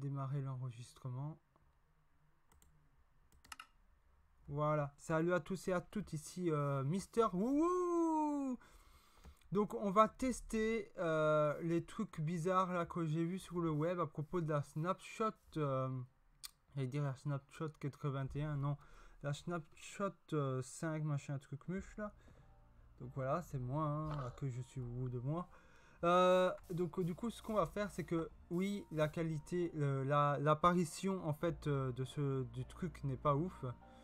démarrer l'enregistrement. Voilà, salut à tous et à toutes, ici Mister Wouhou. Donc on va tester les trucs bizarres là que j'ai vu sur le web à propos de la Snapshot, j'allais dire la Snapshot 81, non, la Snapshot 5 machin truc muche là. Donc voilà, c'est moi, hein, que je suis au bout de moi. Donc du coup ce qu'on va faire c'est que oui, la qualité, l'apparition en fait du truc n'est pas ouf.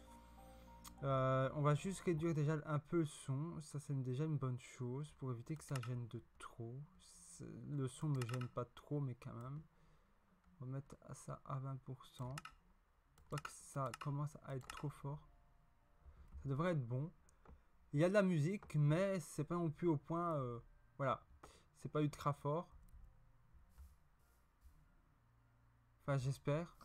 On va juste réduire déjà un peu le son, ça c'est déjà une bonne chose pour éviter que ça gêne de trop. Le son me gêne pas trop mais quand même. On va mettre ça à 20%. Pas que ça commence à être trop fort. Ça devrait être bon. Il y a de la musique mais c'est pas non plus au point, voilà, c'est pas ultra fort. Enfin j'espère.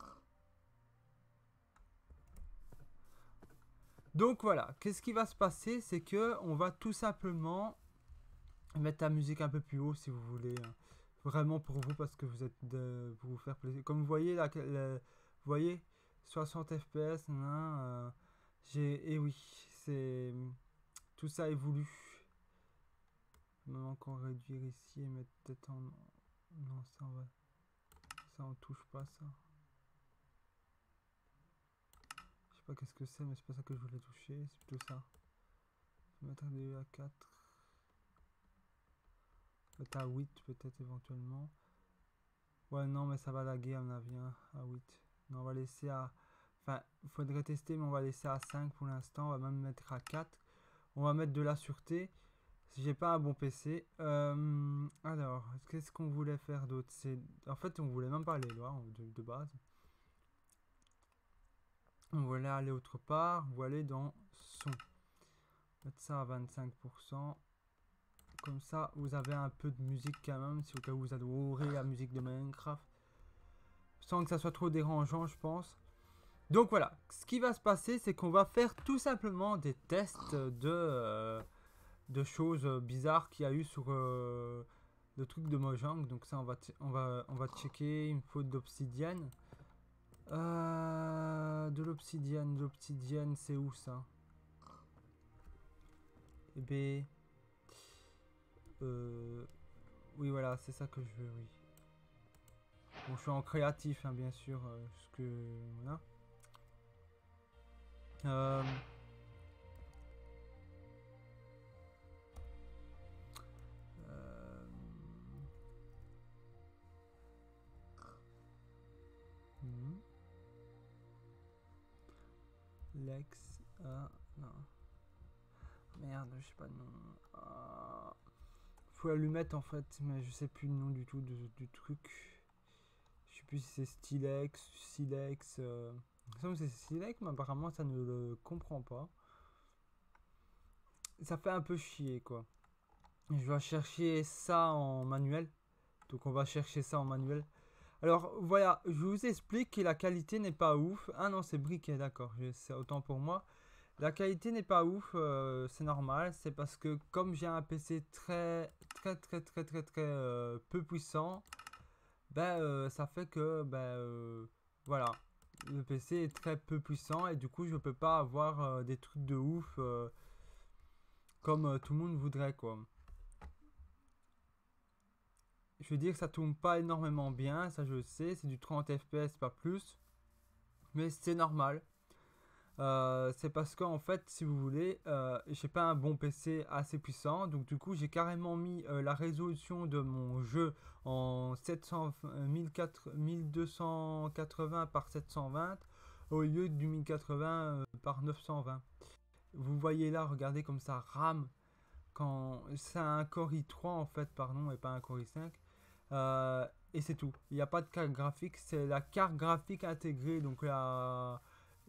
Donc voilà, qu'est-ce qui va se passer, c'est que on va tout simplement mettre la musique un peu plus haut si vous voulez, hein. Vraiment pour vous parce que vous êtes pour vous faire plaisir. Comme vous voyez là, vous voyez 60 fps, et oui, c'est tout ça est voulu. Même encore réduire ici et mettre peut-être en non ça on touche pas ça. Je sais pas qu'est-ce que c'est mais c'est pas ça que je voulais toucher, c'est plutôt ça. Je vais mettre un DE à 4. Peut-être à 8 peut-être éventuellement. Ouais non mais ça va laguer à mon avis, hein, à 8. Non, on va laisser à... Enfin, il faudrait tester mais on va laisser à 5 pour l'instant. On va même mettre à 4. On va mettre de la sûreté. Si j'ai pas un bon PC. Alors, qu'est-ce qu'on voulait faire d'autre? En fait, on voulait même pas aller là de base. On voulait aller autre part. On voulait aller dans son. Mettre ça à 25%. Comme ça, vous avez un peu de musique quand même, si au cas où vous adorez la musique de Minecraft. Sans que ça soit trop dérangeant, je pense. Donc voilà, ce qui va se passer, c'est qu'on va faire tout simplement des tests de choses bizarres qu'il y a eu sur le truc de Mojang. Donc ça, on va checker. Une faute d'obsidienne. De l'obsidienne, c'est où ça? Eh ben... oui, voilà, c'est ça que je veux, oui. Bon, je suis en créatif, hein, bien sûr. Ce que... Voilà. Lex... non. Merde, je sais pas le nom. Faut lui mettre en fait, mais je sais plus le nom du tout du truc. Je sais plus si c'est Stilex, Silex. C'est Silex, mais apparemment ça ne le comprend pas. Ça fait un peu chier quoi. Je dois chercher ça en manuel. Donc on va chercher ça en manuel. Alors voilà, je vous explique que la qualité n'est pas ouf. Ah non, c'est briquet, d'accord. C'est autant pour moi. La qualité n'est pas ouf, c'est normal. C'est parce que comme j'ai un PC très peu puissant, ben ça fait que voilà, le PC est très peu puissant et du coup je peux pas avoir des trucs de ouf comme tout le monde voudrait quoi. Je veux dire que ça tourne pas énormément bien, ça je le sais, c'est du 30 fps pas plus, mais c'est normal. C'est parce qu'en fait, si vous voulez, j'ai pas un bon PC assez puissant, donc du coup j'ai carrément mis la résolution de mon jeu en 1280 par 720 au lieu du 1080 par 920. Vous voyez là, regardez comme ça rame quand c'est un Core i3 en fait, pardon, et pas un Core i5. Et c'est tout. Il n'y a pas de carte graphique, c'est la carte graphique intégrée, donc la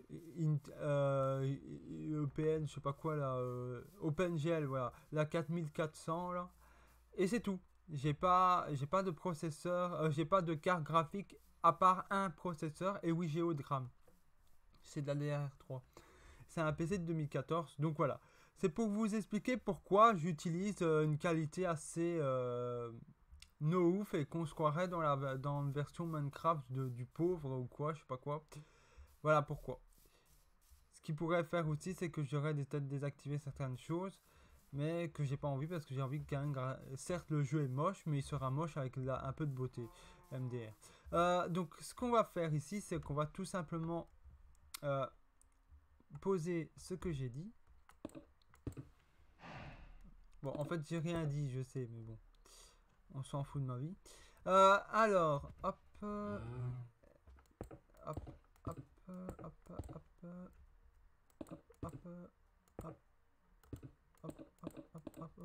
EPN, je sais pas quoi là, OpenGL, voilà, la 4400 là, et c'est tout. J'ai pas de processeur, j'ai pas de carte graphique à part un processeur et 8 Go de RAM. C'est de la DDR3. C'est un PC de 2014, donc voilà. C'est pour vous expliquer pourquoi j'utilise une qualité assez no ouf et qu'on se croirait dans une version Minecraft du pauvre ou quoi, je sais pas quoi. Voilà pourquoi. Ce qui pourrait faire aussi, c'est que j'aurais peut-être désactivé certaines choses, mais que j'ai pas envie parce que j'ai envie que certes le jeu est moche, mais il sera moche avec un peu de beauté. MDR. Donc ce qu'on va faire ici, c'est qu'on va tout simplement poser ce que j'ai dit. Bon, en fait, j'ai rien dit, je sais, mais bon, on s'en fout de ma vie. Alors, hop, hop, hop, hop, hop, hop, hop, hop.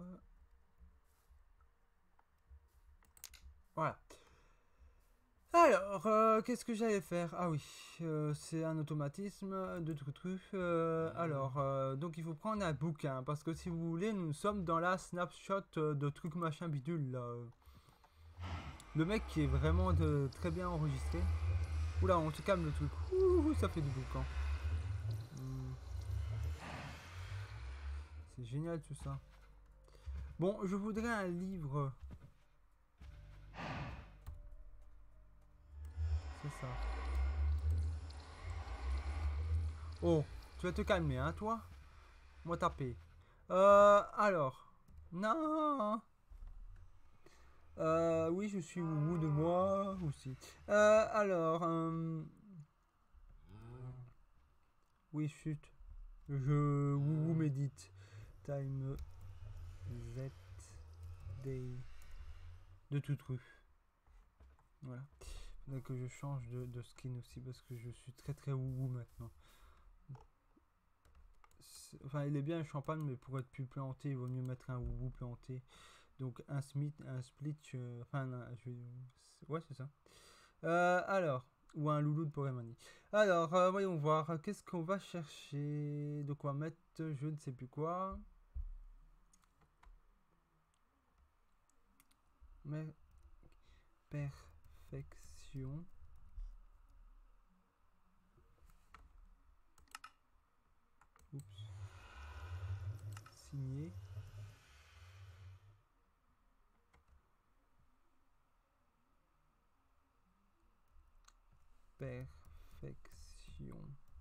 Voilà. Alors, qu'est-ce que j'allais faire? Ah oui, c'est un automatisme de truc. Alors, donc il faut prendre un bouquin parce que si vous voulez, nous sommes dans la snapshot de truc machin bidule là. Le mec qui est vraiment très bien enregistré. Oula, on se calme le truc. Ouh, ça fait du boucan. C'est génial tout ça. Bon, je voudrais un livre. C'est ça. Oh, tu vas te calmer, hein, toi? Moi taper. Alors. Non. Oui, je suis au de moi aussi. Alors. Oui, chut. Je médite. Time Z day. De tout truc. Voilà. Faudrait que je change de skin aussi parce que je suis très wouhou maintenant. Enfin, il est bien le champagne, mais pour être plus planté, il vaut mieux mettre un wouhou planté. Donc un Smith, un split, enfin, ouais, c'est ça. Alors, ou un loulou de Pokémon. Alors, voyons voir, qu'est-ce qu'on va chercher? Donc on va mettre, je ne sais plus quoi. Mais perfection. Oups. Signé. Perfection.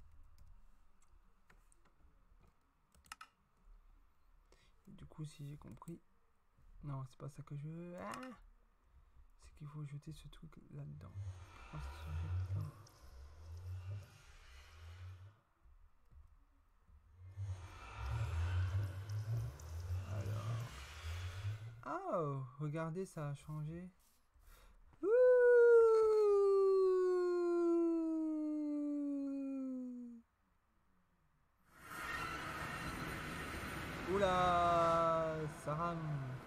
Et du coup, si j'ai compris. Non, c'est pas ça que je veux. Ah, c'est qu'il faut jeter ce truc là-dedans. Oh, oh, regardez, ça a changé. Oula, ça rame.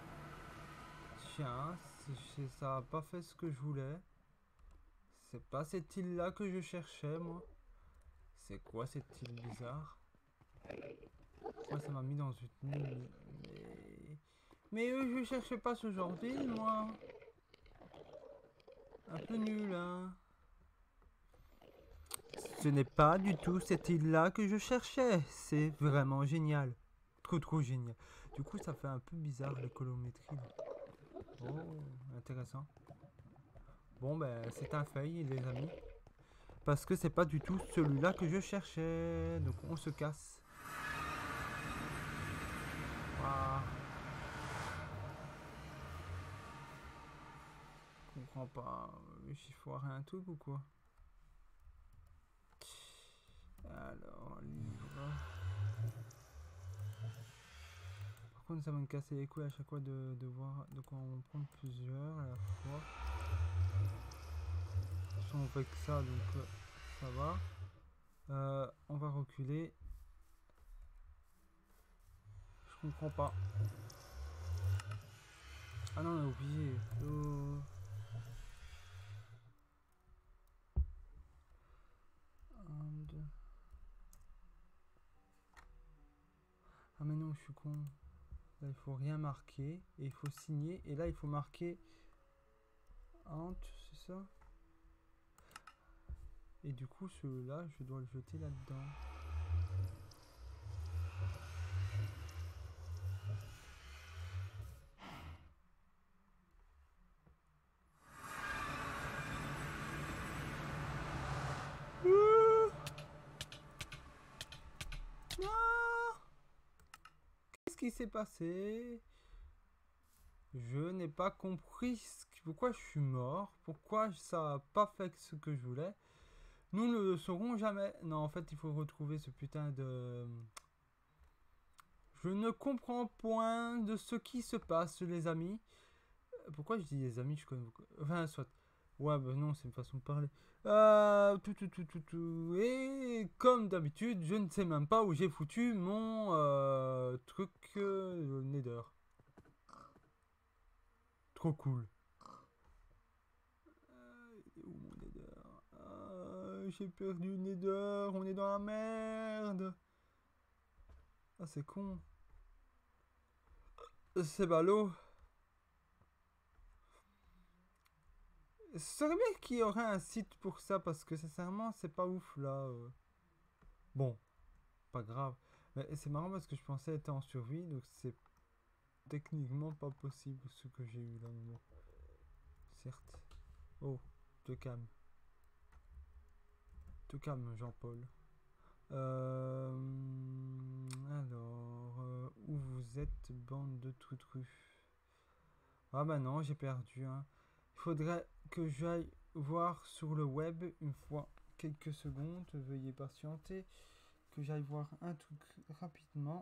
Tiens, ça a pas fait ce que je voulais. C'est pas cette île là que je cherchais, moi. C'est quoi cette île bizarre? Pourquoi ça m'a mis dans une île? Mais je cherche pas ce genre d'île, moi. Un peu nul, hein. Ce n'est pas du tout cette île-là que je cherchais. C'est vraiment génial. Trop génial. Du coup, ça fait un peu bizarre l'écolométrie. Oh, intéressant. Bon, ben, c'est un fail, les amis. Parce que c'est pas du tout celui-là que je cherchais. Donc, on se casse. Ah. Je comprends pas. J'ai foiré un truc ou quoi? Alors, livre. Par contre, ça va me casser les couilles à chaque fois de voir. Donc, on va en prendre plusieurs à la fois. On fait que ça, donc ça va. On va reculer. Je comprends pas. Ah non, on a oublié. Oh. Ah mais non, je suis con. Là, il faut rien marquer. Et il faut signer. Et là, il faut marquer Ant, c'est ça? Et du coup, celui-là, je dois le jeter là-dedans. qui s'est passé? Je n'ai pas compris pourquoi je suis mort. Pourquoi ça n'a pas fait ce que je voulais. Nous ne le saurons jamais. Non, en fait, il faut retrouver ce putain de... Je ne comprends point de ce qui se passe, les amis. Pourquoi je dis les amis? Je connais beaucoup. Enfin, soit. Ouais, bah non, c'est une façon de parler. Et comme d'habitude, je ne sais même pas où j'ai foutu mon truc Nether. Trop cool. Où mon Nether? J'ai perdu le Nether. On est dans la merde. Ah, c'est con. C'est ballot. Ce serait bien qu'il y aurait un site pour ça parce que sincèrement, c'est pas ouf là. Bon, pas grave. Mais c'est marrant parce que je pensais être en survie, donc c'est techniquement pas possible ce que j'ai eu là. Bon. Certes. Oh, te calme. Te calme, Jean-Paul. Alors, où vous êtes, bande de trutrus? Ah bah non, j'ai perdu. Hein. Il faudrait que j'aille voir sur le web une fois quelques secondes. Veuillez patienter. Que j'aille voir un truc rapidement.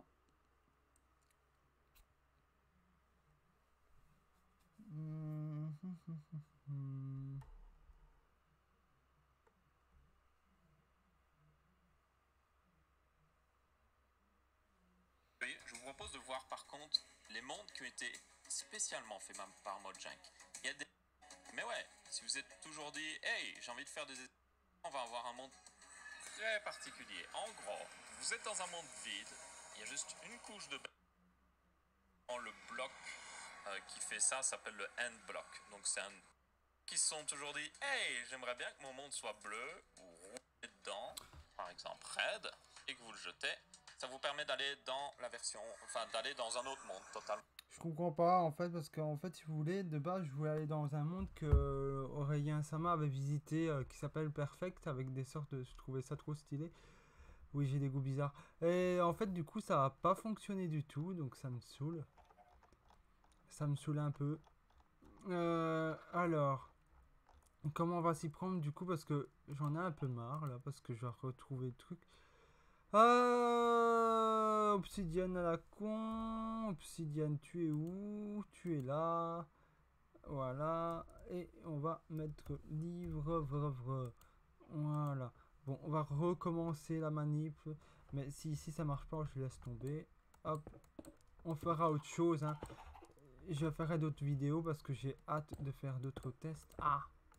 Je vous propose de voir par contre les mondes qui ont été spécialement faits par Mojang. Il y a des... Mais ouais, si vous êtes toujours dit, hey, j'ai envie de faire des... On va avoir un monde très particulier. En gros, vous êtes dans un monde vide, il y a juste une couche de... Le bloc qui fait ça s'appelle le end block. Donc c'est un... qui se sont toujours dit, hey, j'aimerais bien que mon monde soit bleu, vous roulez dedans, par exemple red, et que vous le jetez. Ça vous permet d'aller dans la version, enfin d'aller dans un autre monde totalement. Je comprends pas en fait parce qu'en fait si vous voulez de base je voulais aller dans un monde que Aurélien Sama avait visité qui s'appelle Perfect avec des sortes de... Je trouvais ça trop stylé. Oui j'ai des goûts bizarres. Et en fait du coup ça a pas fonctionné du tout donc ça me saoule. Ça me saoule un peu. Alors... Comment on va s'y prendre du coup parce que j'en ai un peu marre là parce que je vais retrouver le truc. Obsidienne à la con. Obsidienne, tu es où? Tu es là. Voilà. Et on va mettre livre. Voilà. Bon, on va recommencer la manip. Mais si ici ça marche pas, je laisse tomber. Hop. On fera autre chose. Hein. Je ferai d'autres vidéos parce que j'ai hâte de faire d'autres tests. Ah!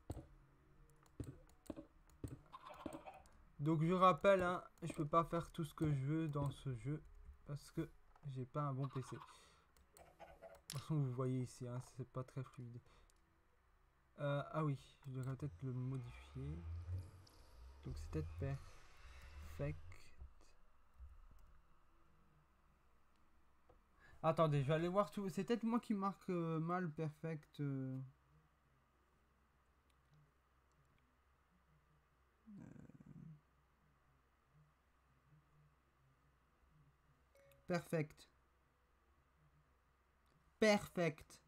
Donc je rappelle, hein, je peux pas faire tout ce que je veux dans ce jeu parce que j'ai pas un bon PC. De toute façon, vous voyez ici, hein, c'est pas très fluide. Ah oui, je devrais peut-être le modifier. Donc c'est peut-être perfect. Attendez, je vais aller voir tout. C'est peut-être moi qui marque mal perfect. Perfect. Perfect.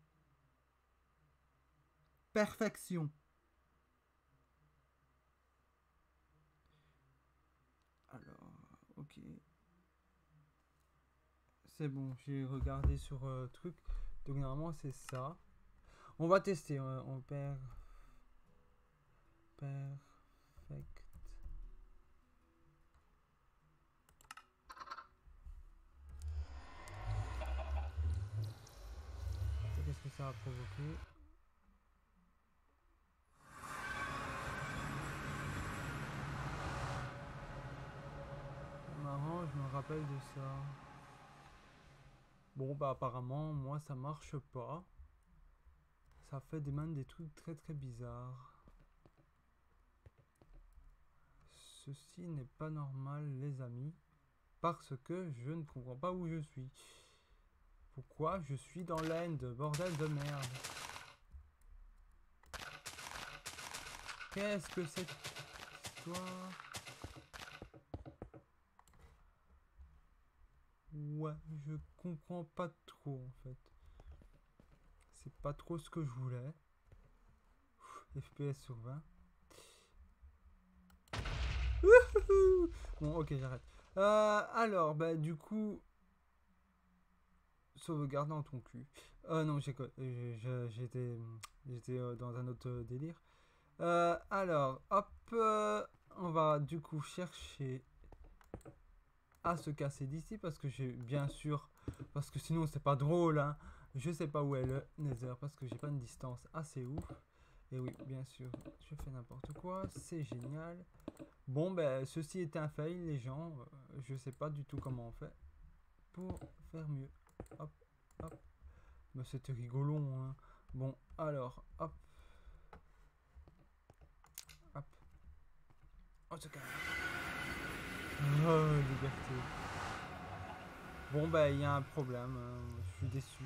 Perfection. Alors, ok. C'est bon, j'ai regardé sur truc. Donc normalement c'est ça. On va tester. On perd. Perfect. Qu'est-ce que ça a provoqué? Marrant, je me rappelle de ça. Bon, bah apparemment, moi ça marche pas. Ça fait des trucs très très bizarres. Ceci n'est pas normal, les amis. Parce que je ne comprends pas où je suis. Pourquoi je suis dans l'end, bordel de merde. Qu'est-ce que c'est cette histoire? Ouais, je comprends pas trop en fait. C'est pas trop ce que je voulais. FPS sur 20. Bon, ok, j'arrête. Alors, bah, du coup, sauvegarde dans ton cul. Non, j'étais dans un autre délire. Alors, hop, on va du coup chercher à se casser d'ici parce que j'ai bien sûr, parce que sinon c'est pas drôle, hein. Je sais pas où est le Nether parce que j'ai pas une distance assez ouf. Et oui, bien sûr, je fais n'importe quoi, c'est génial. Bon, ben, ceci est un fail, les gens. Je sais pas du tout comment on fait pour faire mieux. Hop, hop. Mais c'était rigolo, hein. Bon, alors, hop. Hop. On se calme. Oh, liberté. Bon, ben, il y a un problème. Je suis déçu.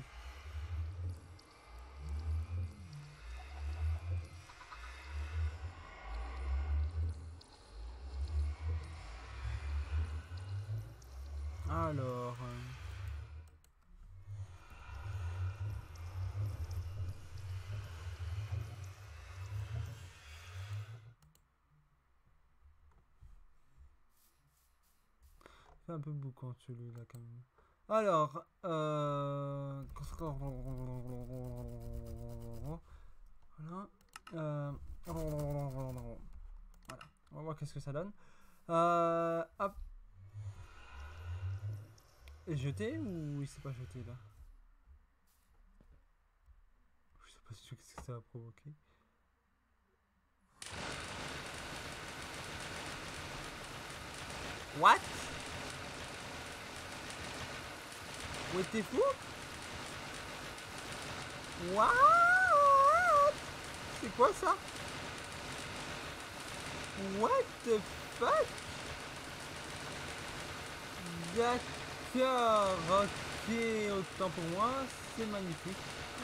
Alors. C'est un peu boucan celui-là quand même. Alors. Voilà. Voilà. On va voir qu'est-ce que ça donne. Hop. Est jeté ou il s'est pas jeté là? Je sais pas ce que ça va provoquer. What? Ouais, t'es fou? What? C'est quoi ça? What the fuck? D'accord, ok, autant pour moi, c'est magnifique.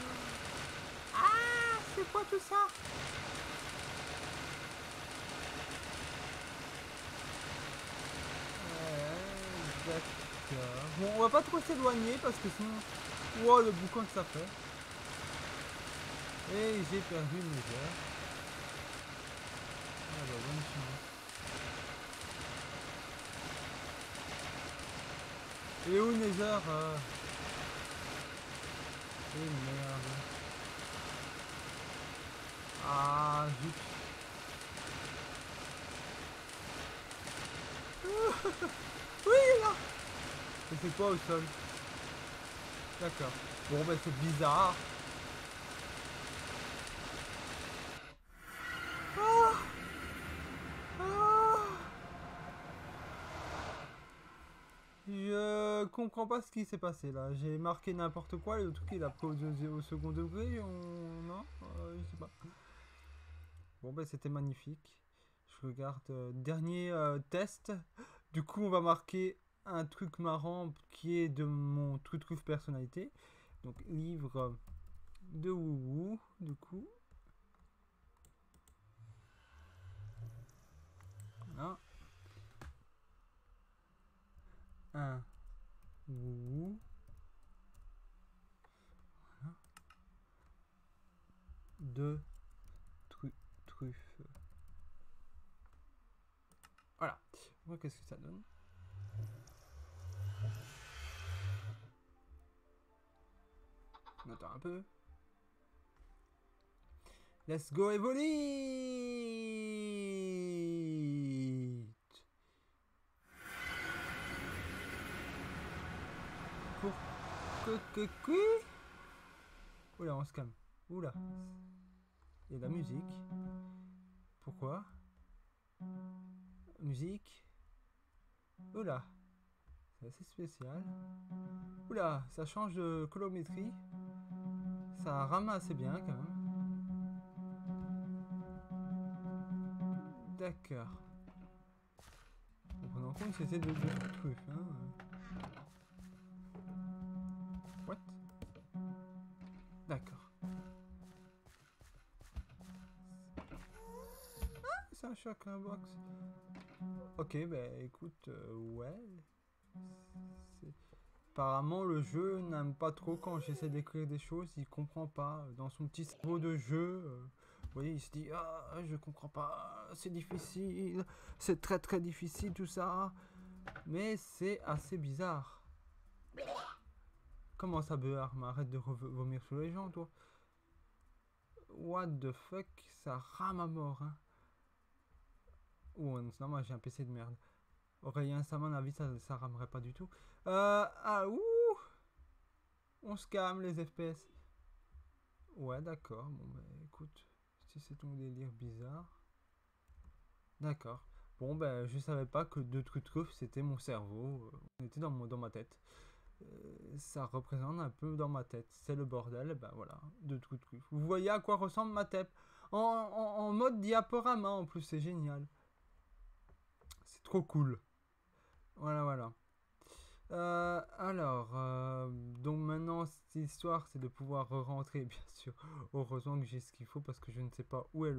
Ah, c'est quoi tout ça? D'accord. Bon, on va pas trop s'éloigner parce que sinon... Wow, le boucan que ça fait. Et j'ai perdu une heure. Ah bah, bonne chance. Et où Nether Eh merde. Ah, zut. Oui, il est là. Et c'est quoi au sol? D'accord. Bon, bah c'est bizarre. Ah, ah. Je comprends pas ce qui s'est passé là. J'ai marqué n'importe quoi et le truc il a pris au second degré. Non, je sais pas. Bon, bah c'était magnifique. Je regarde. Dernier test. Du coup, on va marquer un truc marrant qui est de mon truc personnalité. Donc, livre de Wouhou, du coup. Voilà. Un Wouhou. Voilà. Deux truffes. Voilà. On voit qu'est-ce que ça donne. On attend un peu. Let's go Evolite. Pour que Oula, on se calme. Oula. Il y a de la musique. Pourquoi? Musique. Oula. C'est assez spécial. Oula, ça change de colorimétrie. Ça rame assez bien quand même. D'accord. En prenant compte c'était de trucs. Hein. What? D'accord. Ah, c'est un chakra box. Ok, bah écoute, ouais. Apparemment, le jeu n'aime pas trop quand j'essaie d'écrire des choses, il comprend pas. Dans son petit cerveau de jeu, vous voyez, il se dit ah, je comprends pas, c'est difficile, c'est très très difficile tout ça. Mais c'est assez bizarre. Comment ça, Béar? Mais arrête de vomir sur les gens, toi. What the fuck? Ça rame à mort, hein. Oh, non, moi j'ai un PC de merde. Aurélien, ça, à mon avis, ça ramerait pas du tout. Ah, ouh! On se calme, les FPS. Ouais, d'accord. Bon, bah, écoute, si c'est ton délire bizarre. D'accord. Bon, ben, je savais pas que deux trucs c'était mon cerveau. On était dans ma tête. Ça représente un peu dans ma tête. C'est le bordel, ben voilà, deux trucs. Vous voyez à quoi ressemble ma tête en mode diaporama en plus, c'est génial. C'est trop cool. Voilà, voilà. Donc maintenant, cette histoire, c'est de pouvoir rentrer, bien sûr. Heureusement que j'ai ce qu'il faut parce que je ne sais pas où est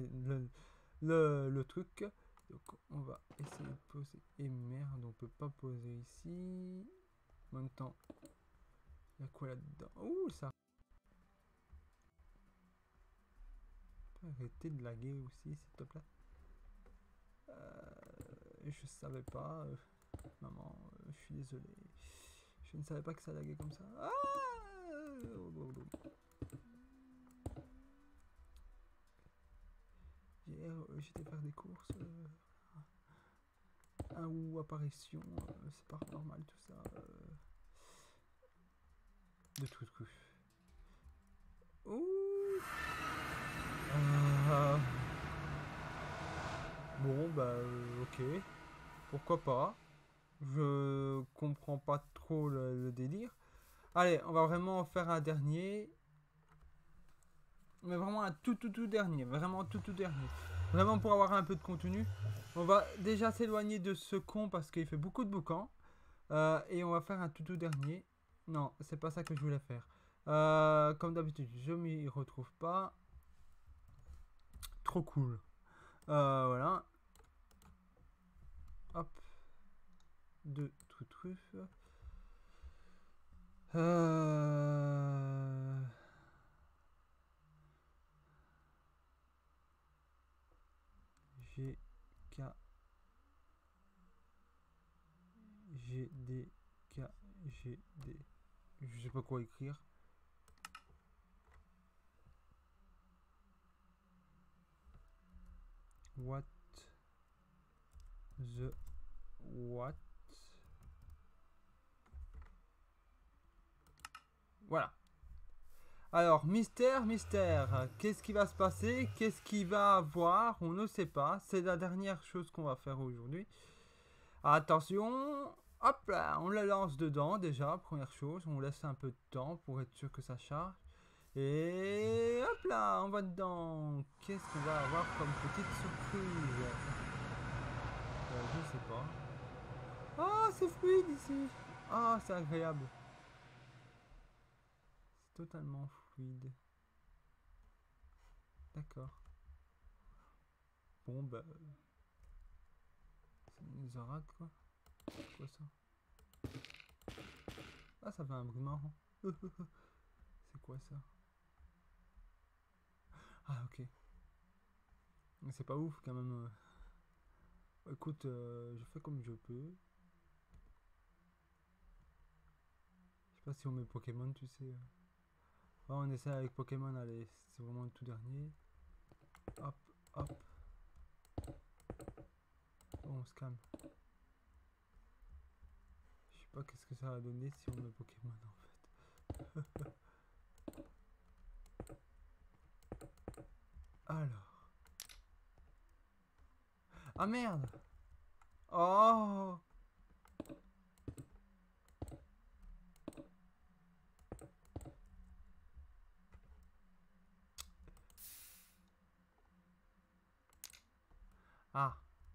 le truc. Donc on va essayer de poser. Et merde, on peut pas poser ici. En même temps, il y a quoi là-dedans? Ouh, ça. Arrêtez de laguer aussi, s'il te plaît. Je savais pas. Maman, je suis désolé. Je ne savais pas que ça laguait comme ça. Ah, j'étais faire des courses. Un ou apparition, c'est pas normal tout ça. De trucs. Ouh. Bon, bah, ok. Pourquoi pas. Je comprends pas trop le délire. Allez, on va vraiment faire un dernier. Mais vraiment un tout dernier. Vraiment tout dernier. Vraiment pour avoir un peu de contenu. On va déjà s'éloigner de ce con parce qu'il fait beaucoup de boucans. Et on va faire un tout dernier. Non, c'est pas ça que je voulais faire. Comme d'habitude, je m'y retrouve pas. Trop cool. Voilà. Hop. Deux truffes. G, K, G, D, K, G, D. Je sais pas quoi écrire. What the what? Voilà. Alors, mystère. Qu'est-ce qui va se passer? Qu'est-ce qu'il va avoir? On ne sait pas. C'est la dernière chose qu'on va faire aujourd'hui. Attention. Hop là, on la lance dedans déjà. Première chose, on laisse un peu de temps pour être sûr que ça charge. Et hop là, on va dedans. Qu'est-ce qu'on va avoir comme petite surprise? Je sais pas. Ah, c'est fluide ici. Ah, c'est agréable. C'est totalement fluide. D'accord. Bon, bah. C'est une Zorak, quoi. C'est quoi ça? Ah, ça fait un bruit marrant. C'est quoi ça? Ah, ok. Mais c'est pas ouf quand même. Écoute, je fais comme je peux. Je sais pas si on met Pokémon, tu sais. Ah, on essaie avec Pokémon, allez, c'est vraiment le tout dernier. Hop, hop. Oh, on se calme. Je sais pas qu'est-ce que ça va donner si on met Pokémon en fait. Alors. Ah merde! Oh! Ah.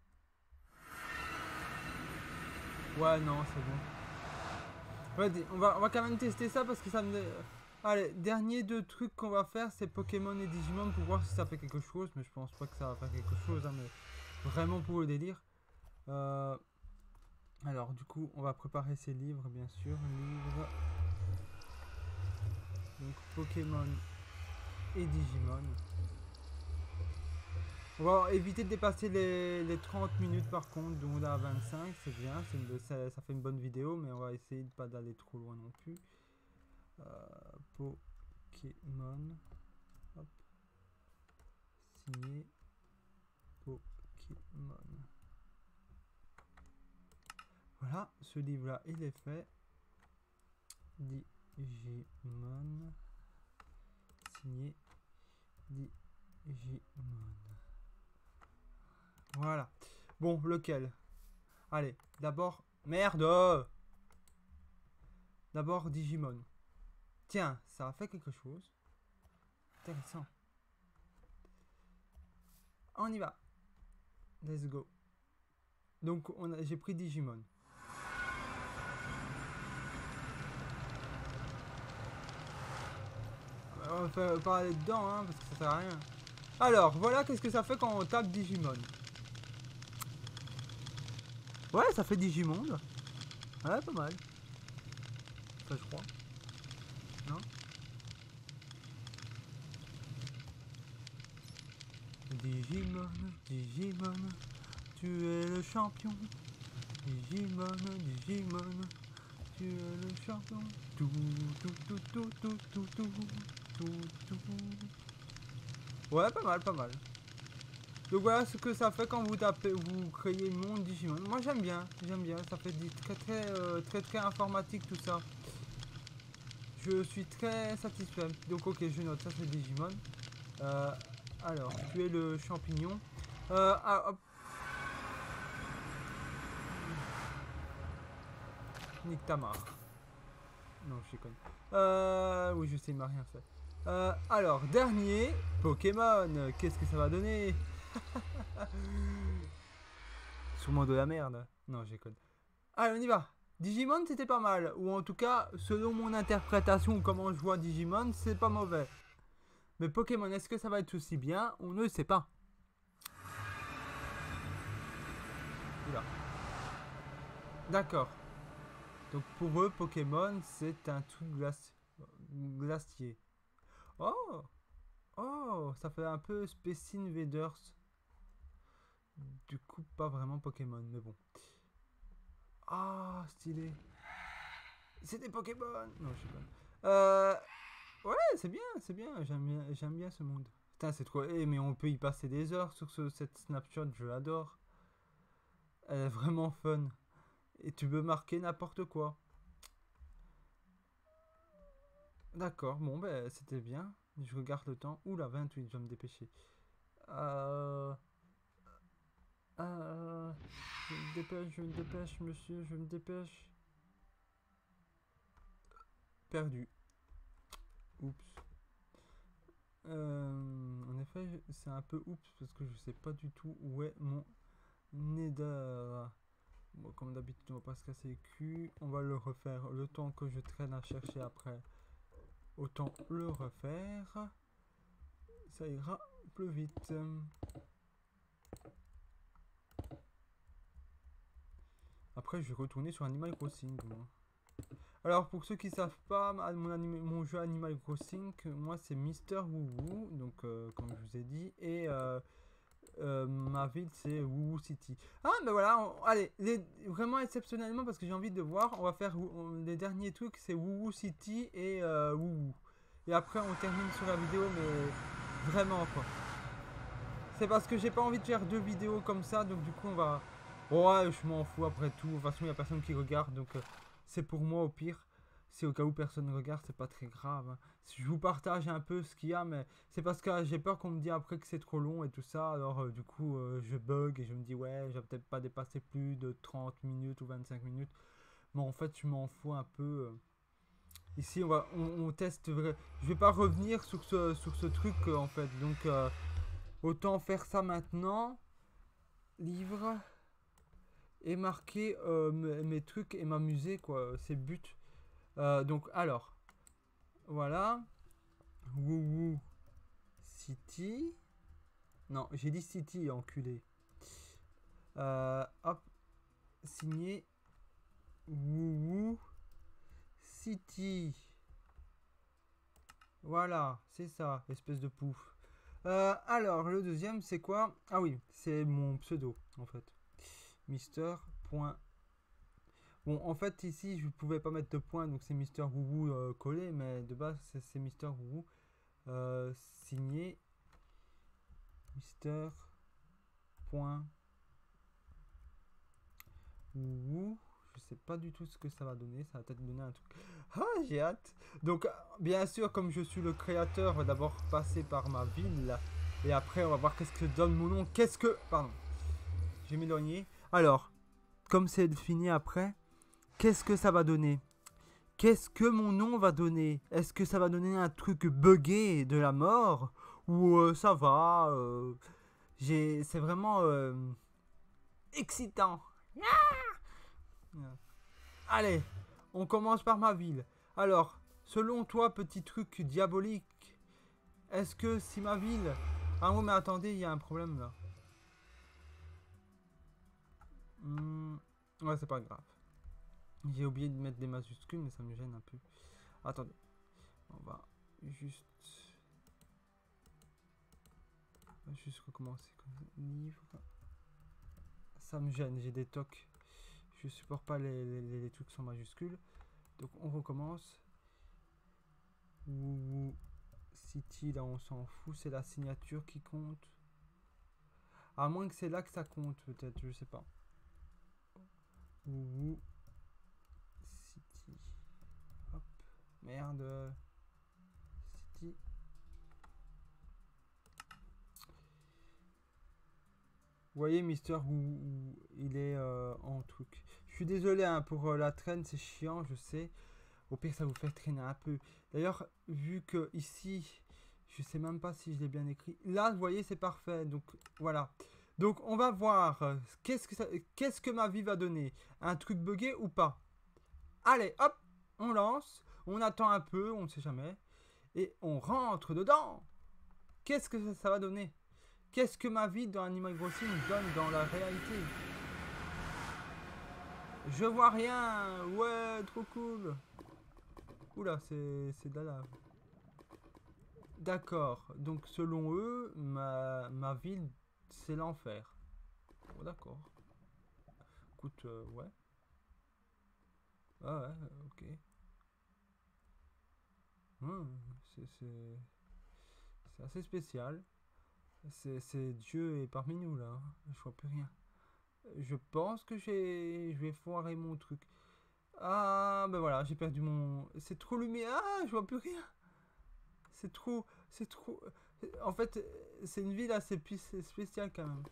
Ouais, non, c'est bon. Ouais, on va quand même tester ça parce que ça me... Allez, dernier deux trucs qu'on va faire, c'est Pokémon et Digimon pour voir si ça fait quelque chose. Mais je pense pas que ça va faire quelque chose, hein, mais vraiment pour le délire. Alors, du coup, on va préparer ces livres, bien sûr. Livres. Donc, Pokémon et Digimon. On va éviter de dépasser les 30 minutes par contre, donc là à 25, c'est bien, ça fait une bonne vidéo, mais on va essayer de pas d'aller trop loin non plus. Pokémon, hop, signé Pokémon. Voilà, ce livre-là, il est fait. Digimon, signé Digimon. Voilà. Bon, lequel? Allez, d'abord... Merde! D'abord Digimon. Tiens, ça a fait quelque chose. Intéressant. On y va. Let's go. Donc, j'ai pris Digimon. On va pas aller dedans, hein, parce que ça sert à rien. Alors, voilà qu'est-ce que ça fait quand on tape Digimon. Ouais, ça fait Digimonde. Ouais, pas mal. Ça, je crois. Non? Digimon, Digimon, tu es le champion. Digimon, Digimon, tu es le champion. Tout, tout, tout, tout, tout, tout, tout, tout, tout. Ouais, pas mal, pas mal. Donc voilà ce que ça fait quand vous tapez, vous créez mon Digimon. Moi j'aime bien, ça fait très informatique tout ça. Je suis très satisfait. Donc ok, je note, ça c'est Digimon. Alors, tu es le champignon. Hop. Nique ta mare. Non, je déconne. Oui, je sais, il m'a rien fait. Alors, dernier, Pokémon. Qu'est-ce que ça va donner? Sûrement de la merde. Non, je déconne. Allez, on y va. Digimon, c'était pas mal. Ou en tout cas, selon mon interprétation ou comment je vois Digimon, c'est pas mauvais. Mais Pokémon, est-ce que ça va être aussi bien? On ne sait pas. Oula. D'accord. Donc pour eux, Pokémon, c'est un truc glacier. Oh! Oh! Ça fait un peu Space Invaders. Du coup, pas vraiment Pokémon, mais bon. Ah, stylé. C'est des Pokémon! Non, je sais pas. Ouais, c'est bien. J'aime bien ce monde. Putain, c'est trop. Eh, mais on peut y passer des heures sur cette snapshot, je l'adore. Elle est vraiment fun. Et tu peux marquer n'importe quoi. D'accord, bon, ben, c'était bien. Je regarde le temps. Oula, 28, je vais me dépêcher. Euh... je me dépêche, monsieur, je me dépêche. Perdu. Oups. En effet, c'est un peu oups parce que je sais pas du tout où est mon Nether. Bon, comme d'habitude, on va pas se casser le cul. On va le refaire. Le temps que je traîne à chercher après, autant le refaire. Ça ira plus vite. Après, je vais retourner sur Animal Crossing, moi. Alors, pour ceux qui savent pas, mon jeu Animal Crossing, moi, c'est Mister Woo, donc, comme je vous ai dit, et ma ville, c'est Woo City. Ah, ben voilà, allez, vraiment exceptionnellement, parce que j'ai envie de voir, on va faire les derniers trucs, c'est Woo City et Woo. Et après, on termine sur la vidéo, mais vraiment, quoi. C'est parce que j'ai pas envie de faire deux vidéos comme ça, donc du coup, on va... Ouais, je m'en fous après tout. De toute façon, il n'y a personne qui regarde, donc c'est pour moi au pire. Si au cas où personne ne regarde, c'est pas très grave, hein. Si je vous partage un peu ce qu'il y a, mais c'est parce que j'ai peur qu'on me dise après que c'est trop long et tout ça. Alors du coup, je bug et je me dis ouais, je vais peut-être pas dépasser plus de 30 minutes ou 25 minutes. Mais en fait, je m'en fous un peu. Ici, on teste vrai. Je vais pas revenir sur ce truc en fait. Donc autant faire ça maintenant. Livre. Et marquer mes trucs et m'amuser, quoi. C'est le but. Donc, alors, voilà. Woo City. Non, j'ai dit City, enculé. Hop. Signé Wouhou City. Voilà, c'est ça, espèce de pouf. Alors, le deuxième, c'est quoi? Ah oui, c'est mon pseudo, en fait. Mister. Bon, en fait, ici, je ne pouvais pas mettre de point, donc c'est Mister Woubou collé, mais de base, c'est Mister Woubou. Signé Mister. Woubou. Je sais pas du tout ce que ça va donner, ça va peut-être donner un truc. Ah, j'ai hâte. Donc, bien sûr, comme je suis le créateur, on va d'abord passer par ma ville. Et après, on va voir qu'est-ce que donne mon nom. Qu'est-ce que... Pardon. J'ai m'éloigné. Alors, comme c'est fini après, qu'est-ce que ça va donner? Qu'est-ce que mon nom va donner? Est-ce que ça va donner un truc buggé de la mort? Ou ça va c'est vraiment excitant. Allez, on commence par ma ville. Alors, selon toi, petit truc diabolique, est-ce que si ma ville... Ah oui, mais attendez, il y a un problème là. Ouais, c'est pas grave. J'ai oublié de mettre des majuscules, mais ça me gêne un peu. Attendez. On va juste recommencer. Livre. Ça me gêne, j'ai des tocs. Je supporte pas les trucs sans majuscules. Donc on recommence. Ou City, là on s'en fout, c'est la signature qui compte. À moins que c'est là que ça compte, peut-être, je sais pas. Ou City. Hop. Merde. City. Vous voyez, Mister où il est en truc. Je suis désolé hein, pour la traîne, c'est chiant, je sais. Au pire, ça vous fait traîner un peu. D'ailleurs, vu que ici, je sais même pas si je l'ai bien écrit. Là, vous voyez, c'est parfait. Donc, voilà. Donc, on va voir qu'est-ce que ma vie va donner. Un truc buggé ou pas? Allez, hop, on lance. On attend un peu, on ne sait jamais. Et on rentre dedans. Qu'est-ce que ça va donner? Qu'est-ce que ma vie dans Animal Crossing donne dans la réalité? Je vois rien. Ouais, trop cool. Oula, c'est de la lave. D'accord. Donc, selon eux, ma ville, c'est l'enfer. Bon, d'accord. Écoute, ouais. Ah ouais, ok. C'est assez spécial. C'est Dieu est parmi nous, là. Je vois plus rien. Je pense que je vais foirer mon truc. Ah, ben voilà, j'ai perdu mon... C'est trop lumineux. Ah, je vois plus rien. C'est trop... C'est trop... En fait, c'est une ville assez spéciale quand même.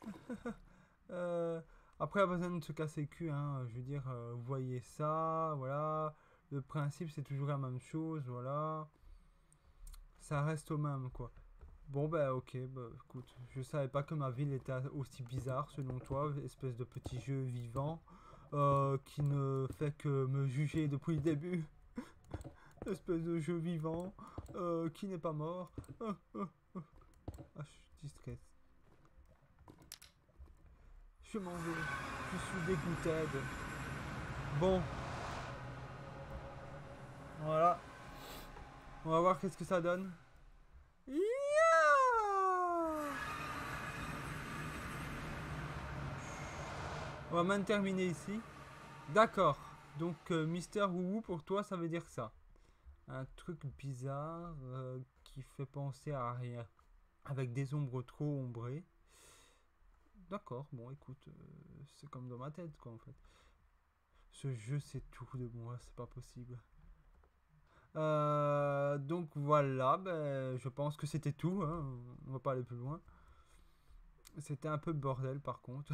Après, pas besoin de se casser le cul, hein. Je veux dire, vous voyez ça, voilà. Le principe, c'est toujours la même chose, voilà. Ça reste au même, quoi. Bon, bah, ok, bah, écoute, je savais pas que ma ville était aussi bizarre, selon toi, espèce de petit jeu vivant, qui ne fait que me juger depuis le début. Espèce de jeu vivant, qui n'est pas mort. Ah, je suis discret. Je m'en vais. Je suis dégoûté. Bon. Voilà. On va voir qu'est-ce que ça donne. Yeah. On va même terminer ici. D'accord. Donc, Mister Woubou, pour toi, ça veut dire ça. Un truc bizarre qui fait penser à rien. Avec des ombres trop ombrées. D'accord, bon, écoute, c'est comme dans ma tête, quoi, en fait. Ce jeu, c'est tout de moi, c'est pas possible. Donc voilà, ben, je pense que c'était tout, hein. On va pas aller plus loin. C'était un peu bordel par contre.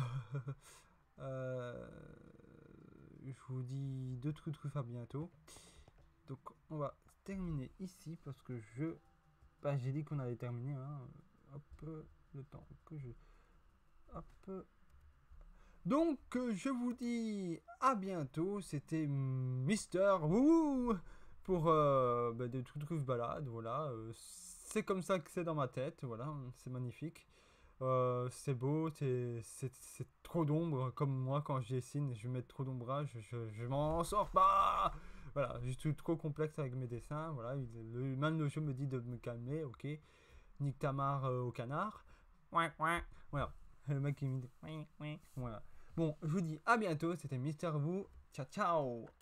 Je vous dis deux trucs à bientôt. Donc on va terminer ici parce que j'ai dit qu'on allait terminer. Hein. Hop, le temps que je... Hop. Donc je vous dis à bientôt. C'était Mister Woo pour des trucs balades. Voilà. C'est comme ça que c'est dans ma tête. Voilà, c'est magnifique. C'est beau, c'est trop d'ombre, comme moi quand je dessine, je mets trop d'ombrage, je m'en sors pas. Voilà, je suis trop complexe avec mes dessins, voilà, même le jeu me dit de me calmer, ok. Nique ta mare au canard. Ouais, ouais. Voilà, le mec qui me dit ouais, ouais. Voilà. Bon, je vous dis à bientôt, c'était Mister Vous, ciao ciao.